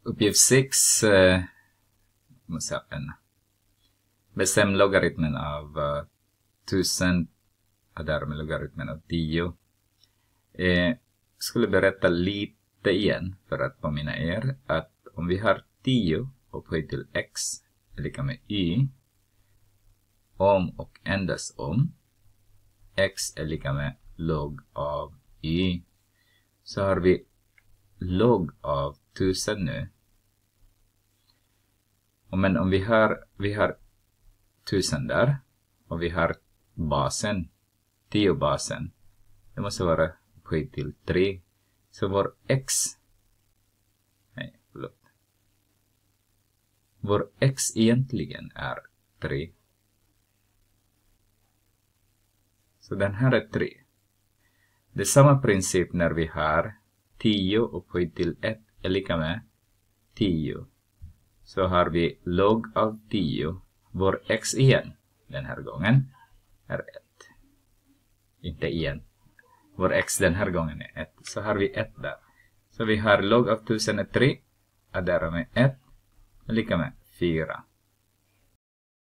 Uppgift 6 måste jag öppna. Bestäm logaritmen av 1000 och därmed logaritmen av 10. Skulle berätta lite igen för att påminna er att om vi har 10 upphöjt till x är lika med y, om och endast om x är lika med log av y, så har vi log av 1000 nu. Men om vi har 1000 där och vi har basen, 10 basen, det måste vara upphöjt till 3. Så vår x egentligen är 3. Så den här är 3. Det är samma princip när vi har 10 upphöjt till 1 är lika med 10. Så har vi log av 10. Vår x igen den här gången är 1. Inte igen. Vår x den här gången är 1. Så har vi 1 där. Så vi har log av 1000 är 3. Och därmed 1 är lika med 4.